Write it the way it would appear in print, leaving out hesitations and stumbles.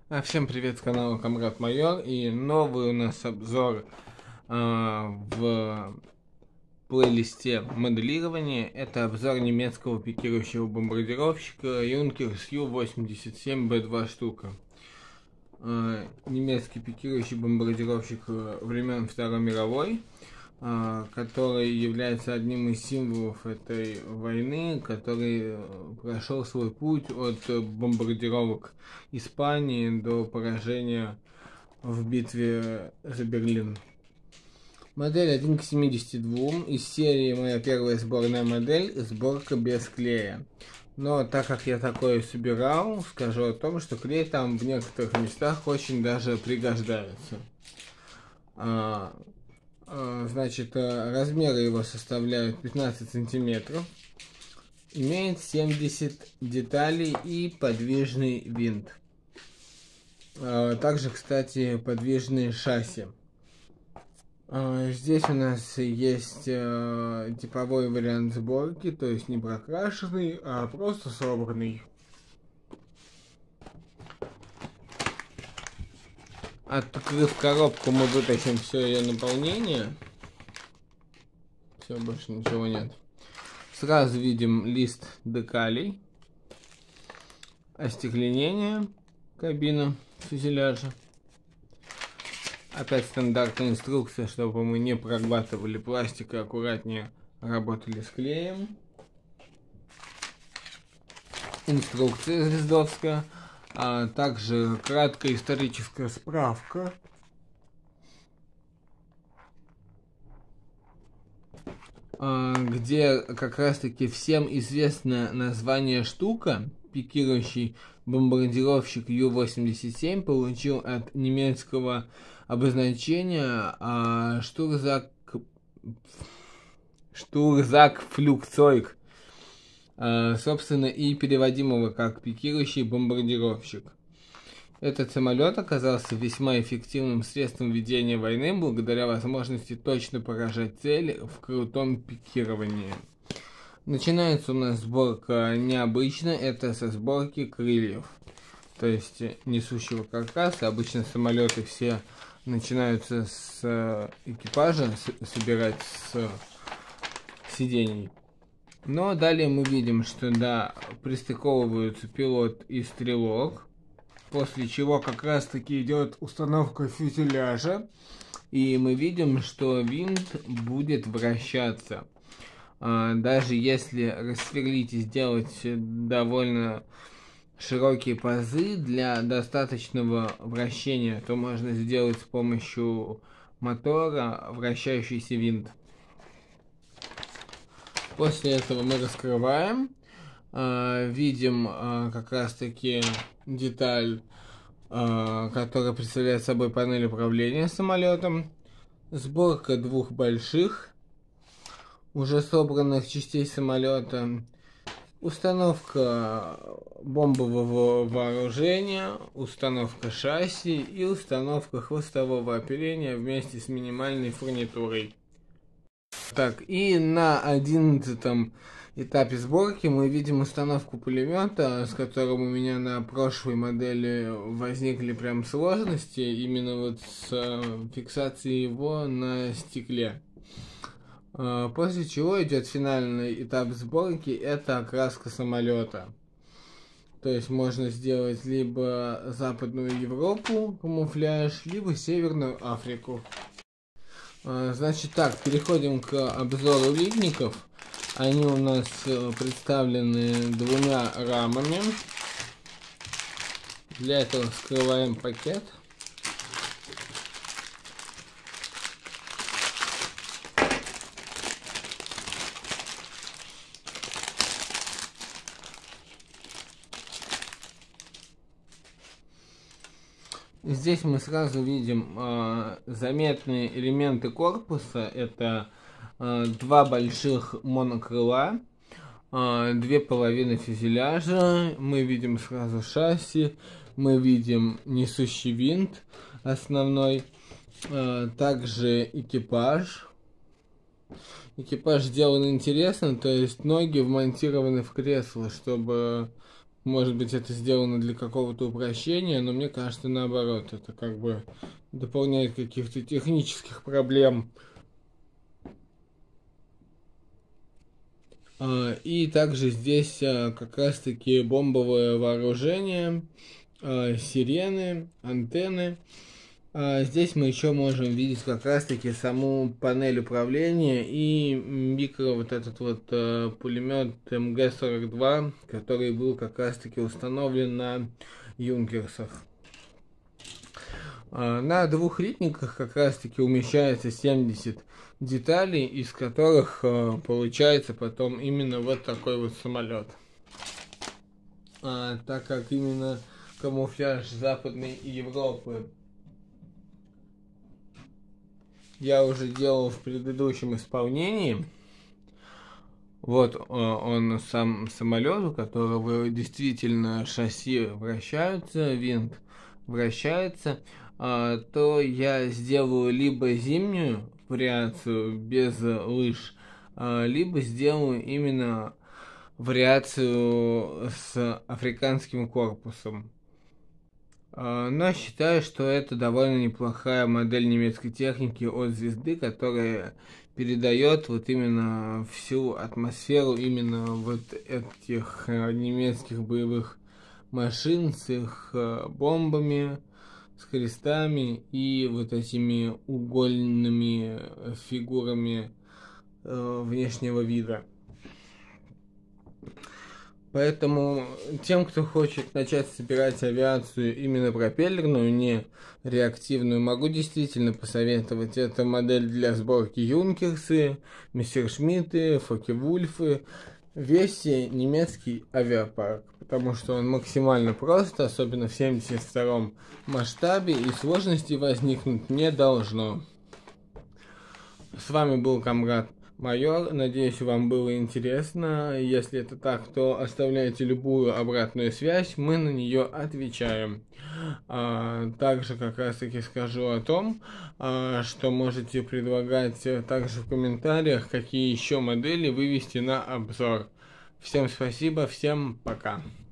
Всем привет с канала Камрад Майор, и новый у нас обзор в плейлисте моделирования. Это обзор немецкого пикирующего бомбардировщика Юнкерс Ю-87Б2 штука. Немецкий пикирующий бомбардировщик времен Второй мировой, который является одним из символов этой войны, который прошел свой путь от бомбардировок Испании до поражения в битве за Берлин. Модель 1 к 72 из серии моя первая сборная модель, сборка без клея. Но так как я такое собирал, скажу о том, что клей там в некоторых местах очень даже пригождается. Значит, размеры его составляют 15 сантиметров. Имеет 70 деталей и подвижный винт. Также, кстати, подвижные шасси. Здесь у нас есть типовой вариант сборки, то есть не прокрашенный, а просто собранный. Открыв коробку, мы вытащим все ее наполнение. Все, больше ничего нет. Сразу видим лист декалей, остекленение кабины фюзеляжа. Опять стандартная инструкция, чтобы мы не проглатывали пластик и аккуратнее работали с клеем. Инструкция звездовская. А также краткая историческая справка. Где как раз таки всем известно название штука. Пикирующий бомбардировщик Ю-87 получил от немецкого обозначения Штурзак-Флюгзойг, собственно, и переводимого как пикирующий бомбардировщик. Этот самолет оказался весьма эффективным средством ведения войны благодаря возможности точно поражать цели в крутом пикировании. Начинается у нас сборка необычно, это со сборки крыльев, то есть несущего каркаса. Обычно самолеты все начинаются с экипажа, собирать с сидений. Но далее мы видим, что да, пристыковываются пилот и стрелок, после чего как раз таки идет установка фюзеляжа, и мы видим, что винт будет вращаться. Даже если рассверлить и сделать довольно широкие пазы для достаточного вращения, то можно сделать с помощью мотора вращающийся винт. После этого мы раскрываем, видим как раз таки деталь, которая представляет собой панель управления самолетом, сборка двух больших уже собранных частей самолета, установка бомбового вооружения, установка шасси и установка хвостового оперения вместе с минимальной фурнитурой. Так, и на 11-м этапе сборки мы видим установку пулемета, с которым у меня на прошлой модели возникли прям сложности, именно вот с фиксацией его на стекле. После чего идет финальный этап сборки, это окраска самолета. То есть можно сделать либо Западную Европу, камуфляж, либо Северную Африку. Значит так, переходим к обзору литников. Они у нас представлены двумя рамами. Для этого вскрываем пакет. Здесь мы сразу видим заметные элементы корпуса. Это два больших монокрыла, две половины фюзеляжа. Мы видим сразу шасси, мы видим несущий винт основной, также экипаж. Экипаж сделан интересно, то есть ноги вмонтированы в кресло, чтобы Может быть, это сделано для какого-то упрощения, но мне кажется, наоборот, это как бы дополняет каких-то технических проблем. И также здесь как раз-таки бомбовое вооружение, сирены, антенны. Здесь мы еще можем видеть как раз-таки саму панель управления и микро вот этот вот пулемет МГ-42, который был как раз-таки установлен на Юнкерсах. На двух литниках как раз-таки умещается 70 деталей, из которых получается потом именно вот такой вот самолет. Так как именно камуфляж Западной Европы я уже делал в предыдущем исполнении. Вот он сам самолет, у которого действительно шасси вращаются, винт вращается, то я сделаю либо зимнюю вариацию без лыж, либо сделаю именно вариацию с африканским корпусом. Но считаю, что это довольно неплохая модель немецкой техники от Звезды, которая передает вот именно всю атмосферу именно вот этих немецких боевых машин с их бомбами, с крестами и вот этими угольными фигурами внешнего вида. Поэтому тем, кто хочет начать собирать авиацию именно пропеллерную, не реактивную, могу действительно посоветовать. Это модель для сборки Юнкерсы, Мессершмитты, Фокке-Вульфы, весь немецкий авиапарк, потому что он максимально прост, особенно в 72-м масштабе, и сложностей возникнуть не должно. С вами был Камрад Майор, надеюсь, вам было интересно. Если это так, то оставляйте любую обратную связь, мы на нее отвечаем. Также как раз таки скажу о том, что можете предлагать также в комментариях, какие еще модели вывести на обзор. Всем спасибо, всем пока.